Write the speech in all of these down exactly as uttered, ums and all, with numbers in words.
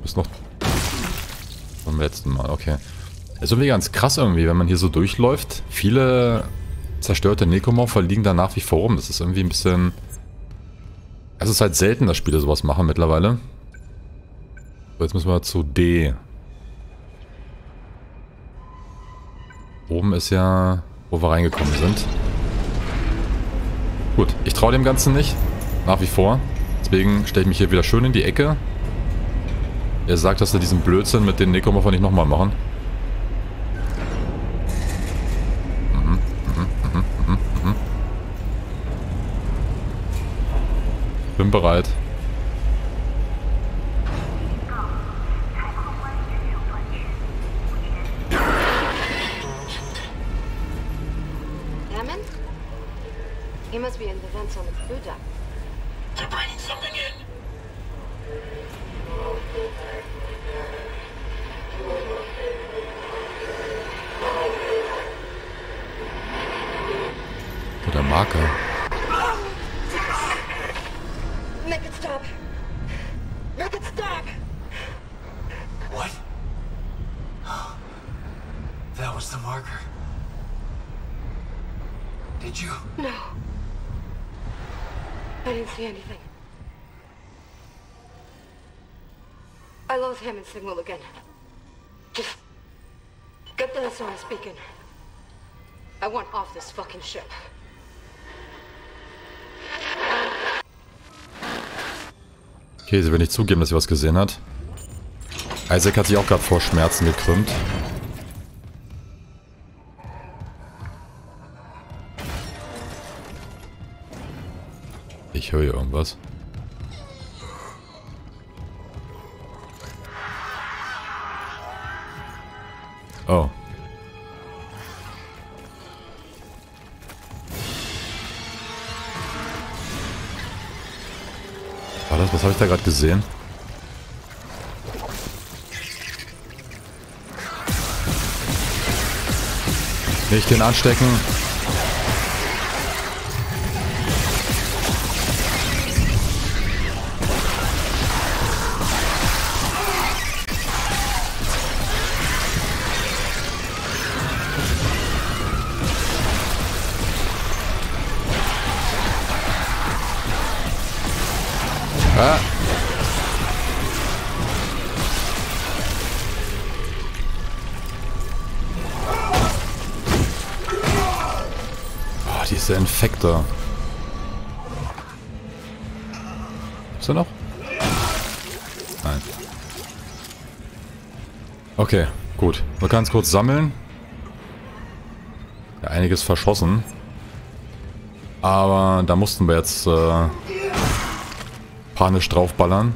Ist noch vom letzten Mal, okay. Ist irgendwie ganz krass irgendwie, wenn man hier so durchläuft. Viele zerstörte Necromorpher liegen da nach wie vor rum. Das ist irgendwie ein bisschen... Es ist halt selten, dass Spiele sowas machen mittlerweile. So, jetzt müssen wir zu D. Oben ist ja, wo wir reingekommen sind. Gut, ich traue dem Ganzen nicht. Nach wie vor. Deswegen stelle ich mich hier wieder schön in die Ecke. Er sagt, dass wir diesen Blödsinn mit den Necromorpher nicht nochmal machen. Mhm, mhm, mhm, mhm, mhm. Bin bereit. Hammond? He must be in the vents on the food dock. They're bringing something in. Der Marker. Make it stop! Make it stop! What? That was the marker. Did you? No. I didn't see anything. I lost Hammond's signal again. Just get the S O S beacon. I want off this fucking ship. Okay, sie will nicht zugeben, dass sie was gesehen hat. Isaac hat sich auch gerade vor Schmerzen gekrümmt. Ich höre hier irgendwas. Oh. War das? Was habe ich da gerade gesehen? Nicht den anstecken. Ah. Oh, diese Infektor. Ist er noch? Nein. Okay, gut. Wir können es kurz sammeln. Ja, einiges verschossen. Aber da mussten wir jetzt äh, panisch draufballern.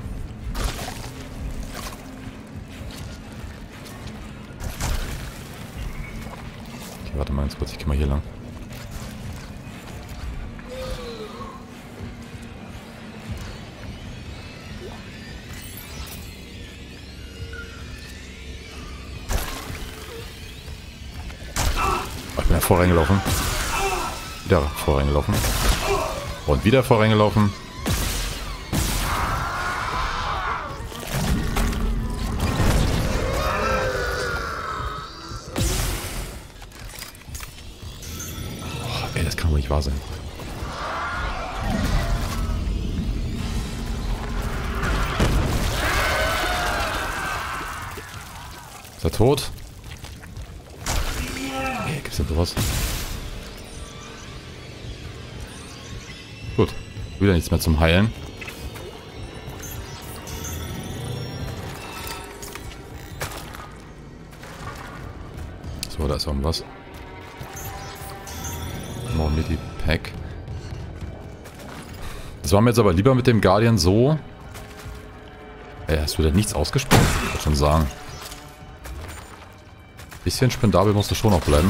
Okay, warte mal ganz kurz, ich geh mal hier lang. Oh, ich bin ja vor reingelaufen. Wieder vor reingelaufen. Und wieder vor reingelaufen. Das kann wohl nicht wahr sein. Ist er tot? Nee, gibt's denn sowas? Gut. Wieder nichts mehr zum Heilen. So, da ist irgendwas. More Midi-Pack. Das war mir jetzt aber lieber mit dem Guardian so. Ey, hast du denn nichts ausgesprochen? Ich würde schon sagen. Bisschen spendabel musst du schon noch bleiben.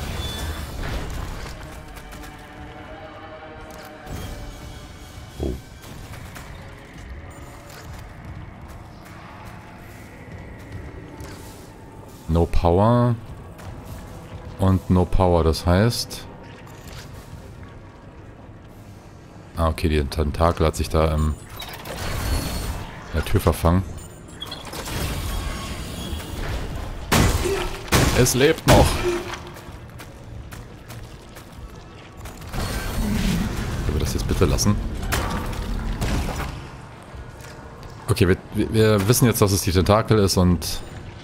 Oh. No Power. Und No Power, das heißt... Ah, okay, die Tentakel hat sich da ähm, in der Tür verfangen. Es lebt noch. Können wir das jetzt bitte lassen? Okay, wir, wir wissen jetzt, dass es die Tentakel ist und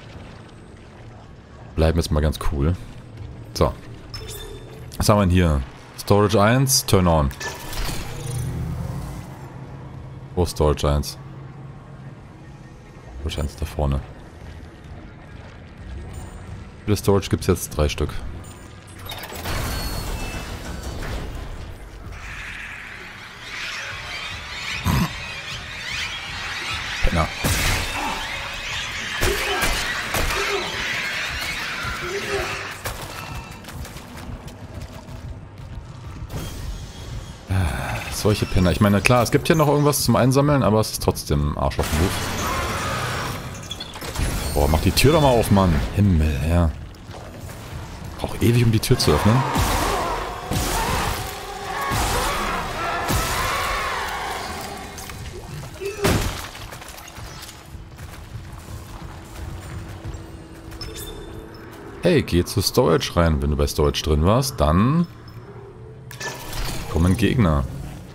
bleiben jetzt mal ganz cool. So. Was haben wir denn hier? Storage eins, turn on. Wo ist Storage eins? Storage eins da vorne. Wie viele Storage gibt es jetzt? Drei Stück. Penner. Solche Penner. Ich meine, klar, es gibt hier noch irgendwas zum Einsammeln, aber es ist trotzdem Arsch auf den Ruf. Boah, mach die Tür doch mal auf, Mann. Himmel, ja. Braucht ewig, um die Tür zu öffnen. Hey, geh zu Storage rein. Wenn du bei Storage drin warst, dann kommen Gegner.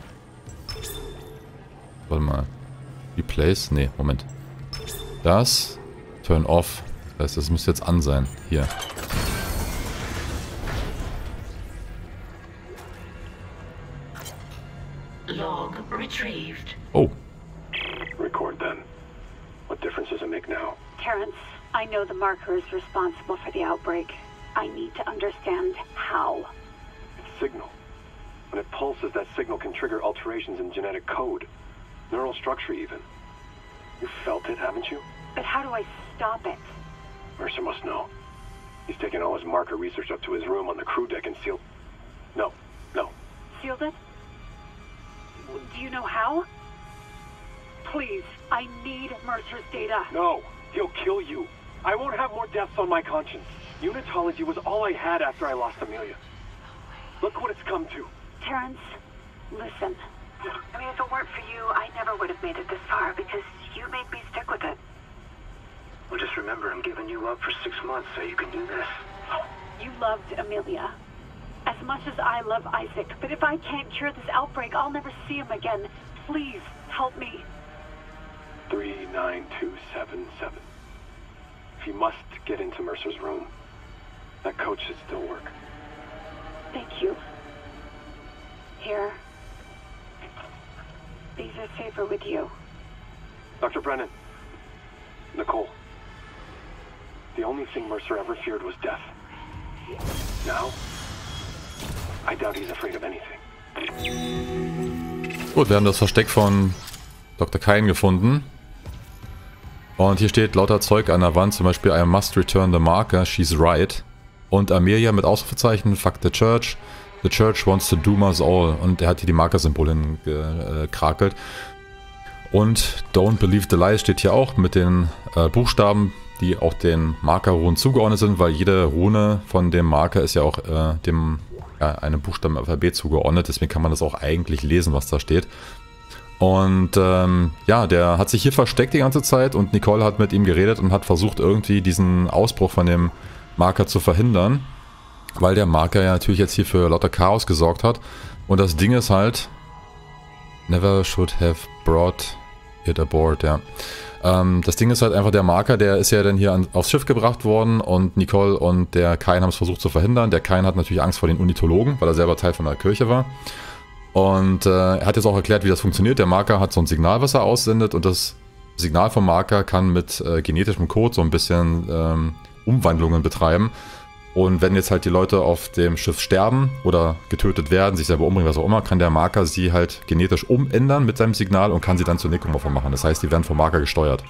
Warte mal. Replace? Nee, Moment. Das. Turn off. Das heißt, das müsste jetzt an sein. Hier. Log retrieved. Oh. Record then. What difference does it make now? Terrence, I know the marker is responsible for the outbreak. I need to understand how. It's signal. When it pulses, that signal can trigger alterations in genetic code. Neural structure even. You felt it, haven't you? But how do I stop it? Mercer must know. He's taken all his marker research up to his room on the crew deck and sealed... No, no. Sealed it? Do you know how? Please, I need Mercer's data. No, he'll kill you. I won't have more deaths on my conscience. Unitology was all I had after I lost Amelia. Look what it's come to. Terrence, listen. I mean, if it weren't for you, I never would have made it this far because you made me stick with it. Well, just remember, I'm giving you up for six months so you can do this. You loved Amelia as much as I love Isaac, but if I can't cure this outbreak, I'll never see him again. Please, help me. three nine two seven seven. If you must get into Mercer's room, that code should still work. Thank you. Here. These are safer with you. Doctor Brennan. Nicole. The only thing Mercer ever feared was death. Now, I doubt he's afraid of anything. Gut, wir haben das Versteck von Doktor Kyne gefunden. Und hier steht lauter Zeug an der Wand, zum Beispiel I must return the marker, she's right. Und Amelia mit Ausrufezeichen, fuck the church. The church wants to doom us all. Und er hat hier die Markersymbole gekrakelt. Und don't believe the lies steht hier auch mit den äh, Buchstaben, die auch den Markerrunen zugeordnet sind, weil jede Rune von dem Marker ist ja auch äh, dem ja, einem Buchstaben im Alphabet zugeordnet. Deswegen kann man das auch eigentlich lesen, was da steht. Und ähm, ja, der hat sich hier versteckt die ganze Zeit und Nicole hat mit ihm geredet und hat versucht irgendwie diesen Ausbruch von dem Marker zu verhindern, weil der Marker ja natürlich jetzt hier für lauter Chaos gesorgt hat. Und das Ding ist halt, never should have brought it aboard, ja. Ähm, das Ding ist halt einfach, der Marker, der ist ja dann hier an, aufs Schiff gebracht worden und Nicole und der Kyne haben es versucht zu verhindern. Der Kyne hat natürlich Angst vor den Unitologen, weil er selber Teil von der Kirche war. Und äh, er hat jetzt auch erklärt, wie das funktioniert. Der Marker hat so ein Signal, was er aussendet und das Signal vom Marker kann mit äh, genetischem Code so ein bisschen ähm, Umwandlungen betreiben. Und wenn jetzt halt die Leute auf dem Schiff sterben oder getötet werden, sich selber umbringen, was auch immer, kann der Marker sie halt genetisch umändern mit seinem Signal und kann sie dann zu Necromorpher machen. Das heißt, die werden vom Marker gesteuert.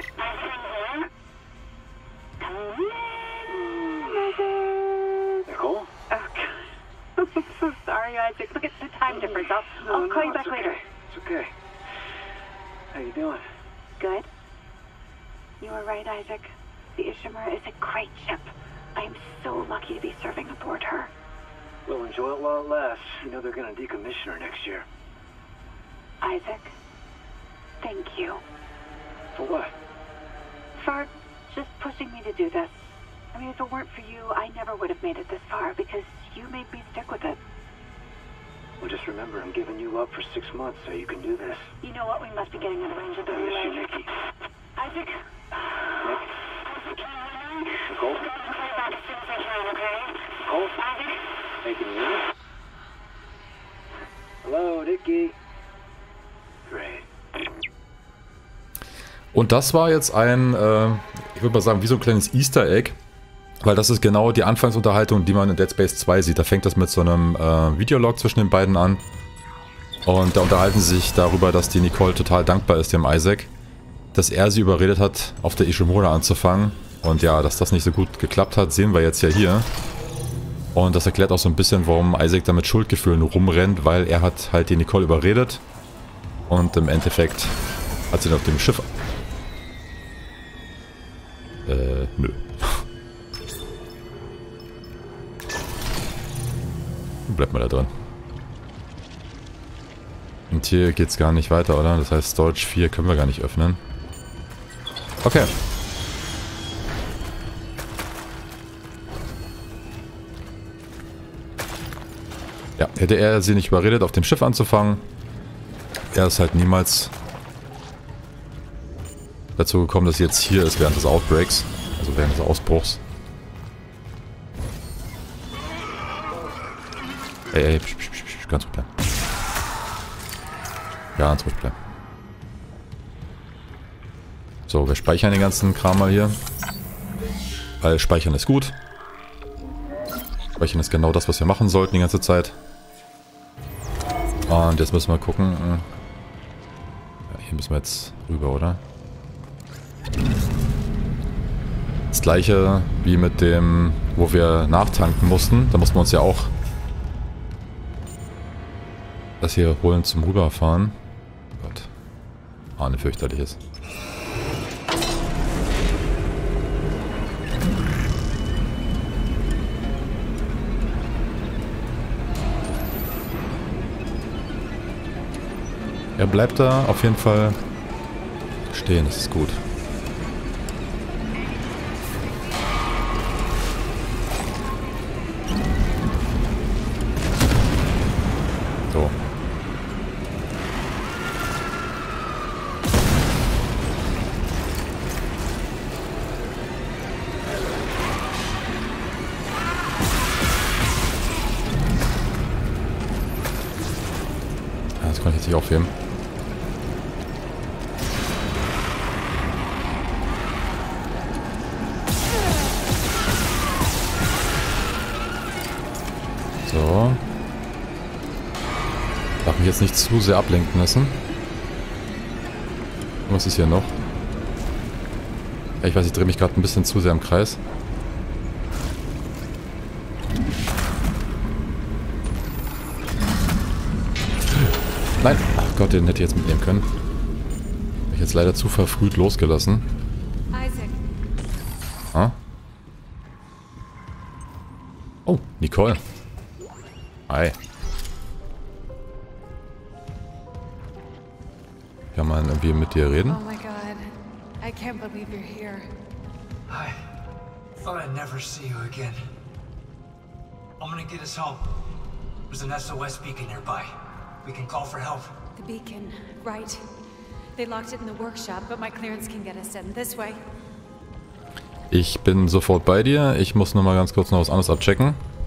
Nicole? I'm so sorry, Isaac. Look at the time difference. I'll, I'll call you back it's okay. later. It's okay. How you doing? Good. You were right, Isaac. The Ishimura is a great ship. I am so lucky to be serving aboard her. We'll enjoy it while it lasts. You know they're gonna decommission her next year. Isaac, thank you. For what? For just pushing me to do this. I mean, if it weren't for you, I never would have made it this far because you made me stick with it. Well, just remember, I'm giving you up for six months so you can do this. You know what? We must be getting out of range of the I miss you, relay. Nikki. Isaac? Nick? Isaac, can you hear me? Nicole? I'm coming back as soon as I can, okay? Nicole? Isaac? Hey, can you hear me? Hello, Nikki. Great. Und das war jetzt ein, äh, ich würde mal sagen, wie so ein kleines Easter Egg. Weil das ist genau die Anfangsunterhaltung, die man in Dead Space zwei sieht. Da fängt das mit so einem äh, Videolog zwischen den beiden an. Und da unterhalten sie sich darüber, dass die Nicole total dankbar ist, dem Isaac, dass er sie überredet hat, auf der Ishimura anzufangen. Und ja, dass das nicht so gut geklappt hat, sehen wir jetzt ja hier. Und das erklärt auch so ein bisschen, warum Isaac da mit Schuldgefühlen rumrennt, weil er hat halt die Nicole überredet. Und im Endeffekt hat sie auf dem Schiff... Äh, nö. Bleibt mal da drin. Und hier geht's gar nicht weiter, oder? Das heißt, Storage vier können wir gar nicht öffnen. Okay. Ja, hätte er sie nicht überredet, auf dem Schiff anzufangen, er ist halt niemals dazu gekommen, dass sie jetzt hier ist während des Outbreaks, also während des Ausbruchs. Ey, ey, psch, psch, psch, psch, ganz ruhig bleiben. Ganz ruhig bleiben. So, wir speichern den ganzen Kram mal hier. Weil Speichern ist gut. Speichern ist genau das, was wir machen sollten die ganze Zeit. Und jetzt müssen wir gucken. Ja, hier müssen wir jetzt rüber, oder? Das gleiche wie mit dem, wo wir nachtanken mussten. Da mussten wir uns ja auch das hier holen zum Rüberfahren. Oh Gott. Ah, ne, fürchterliches. Er bleibt da auf jeden Fall stehen, das ist gut. So. Ja, das kann ich jetzt nicht aufheben. So. Darf mich jetzt nicht zu sehr ablenken lassen. Was ist hier noch? Ja, ich weiß, ich drehe mich gerade ein bisschen zu sehr im Kreis. Nein! Ach Gott, den hätte ich jetzt mitnehmen können. Hab ich jetzt leider zu verfrüht losgelassen. Isaac. Ah? Oh, Nicole. Hi. Kann man irgendwie mit dir reden? Oh my god. I can't believe you're here. I thought I'd never see you again. I'm gonna get us home. There's an S O S beacon nearby. We can call for help. The beacon, right. They locked it in the workshop, but my clearance can get us in. This way. Ich bin sofort bei dir. Ich muss nur mal ganz kurz noch was anderes abchecken.